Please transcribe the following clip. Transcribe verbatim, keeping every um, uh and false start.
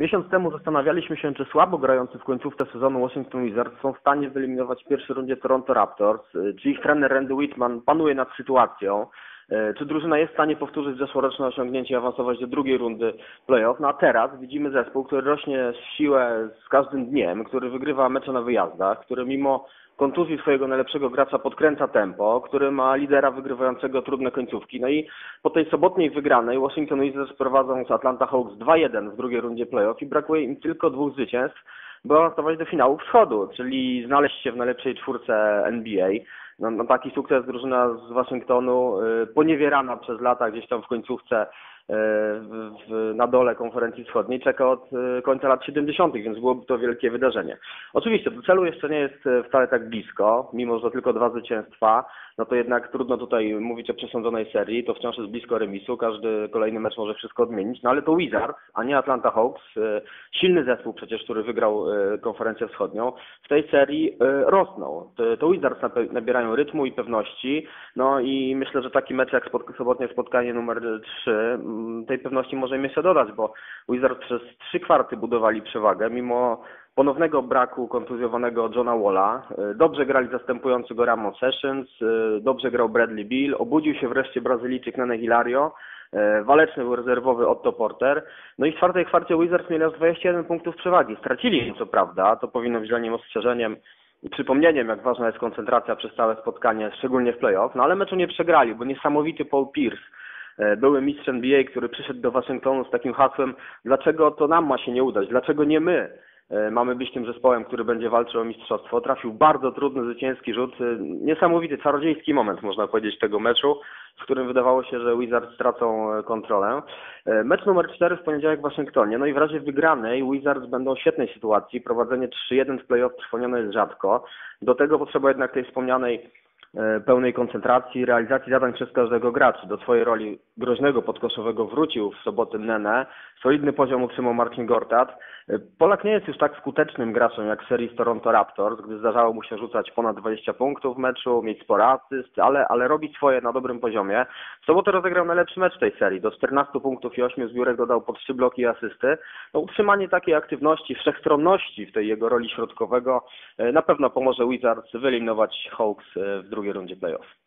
Miesiąc temu zastanawialiśmy się, czy słabo grający w końcówce sezonu Washington Wizards są w stanie wyeliminować w pierwszej rundzie Toronto Raptors, czy ich trener Randy Wittman panuje nad sytuacją, czy drużyna jest w stanie powtórzyć zeszłoroczne osiągnięcie i awansować do drugiej rundy playoff. No a teraz widzimy zespół, który rośnie w siłę z każdym dniem, który wygrywa mecze na wyjazdach, który mimo kontuzji swojego najlepszego gracza podkręca tempo, który ma lidera wygrywającego trudne końcówki. No i po tej sobotniej wygranej Washington Wizards prowadzą z Atlanta Hawks dwa jeden w drugiej rundzie playoff i brakuje im tylko dwóch zwycięstw, by awansować do finału wschodu, czyli znaleźć się w najlepszej czwórce N B A. No, no taki sukces drużyna z Waszyngtonu, y, poniewierana przez lata gdzieś tam w końcówce W, w, na dole konferencji wschodniej czeka od końca lat siedemdziesiątych, więc byłoby to wielkie wydarzenie. Oczywiście do celu jeszcze nie jest wcale tak blisko, mimo że tylko dwa zwycięstwa, no to jednak trudno tutaj mówić o przesądzonej serii, to wciąż jest blisko remisu, każdy kolejny mecz może wszystko odmienić, no ale to Wizards, a nie Atlanta Hawks, silny zespół przecież, który wygrał konferencję wschodnią, w tej serii rosną. To Wizards nabierają rytmu i pewności, no i myślę, że taki mecz jak sobotnie spotkanie numer trzy tej pewności może im jeszcze dodać, bo Wizards przez trzy kwarty budowali przewagę, mimo ponownego braku kontuzjowanego Johna Walla. Dobrze grali zastępujący go Ramon Sessions, dobrze grał Bradley Beal, obudził się wreszcie Brazylijczyk Nene Hilario, waleczny był rezerwowy Otto Porter. No i w czwartej kwarcie Wizards mieli aż dwadzieścia jeden punktów przewagi. Stracili co prawda, to powinno być dla nich ostrzeżeniem i przypomnieniem, jak ważna jest koncentracja przez całe spotkanie, szczególnie w playoff, no ale meczu nie przegrali, bo niesamowity Paul Pierce, były mistrz N B A, który przyszedł do Waszyngtonu z takim hasłem, dlaczego to nam ma się nie udać, dlaczego nie my mamy być tym zespołem, który będzie walczył o mistrzostwo. Trafił bardzo trudny, zwycięski rzut, niesamowity, czarodziejski moment, można powiedzieć, tego meczu, w którym wydawało się, że Wizards stracą kontrolę. Mecz numer cztery w poniedziałek w Waszyngtonie, no i w razie wygranej Wizards będą w świetnej sytuacji, prowadzenie trzy jeden w playoff trwonione jest rzadko, do tego potrzeba jednak tej wspomnianej pełnej koncentracji, realizacji zadań przez każdego gracza. Do swojej roli groźnego podkoszowego wrócił w sobotę Nene. Solidny poziom utrzymał Marcin Gortat. Polak nie jest już tak skutecznym graczem jak w serii z Toronto Raptors, gdy zdarzało mu się rzucać ponad dwadzieścia punktów w meczu, mieć sporo asyst, ale, ale robić swoje na dobrym poziomie. W sobotę rozegrał najlepszy mecz tej serii. Do czternastu punktów i ośmiu zbiórek dodał po trzy bloki i asysty. No, utrzymanie takiej aktywności, wszechstronności w tej jego roli środkowego na pewno pomoże Wizards wyeliminować Hawks w drugiej rundzie playoff.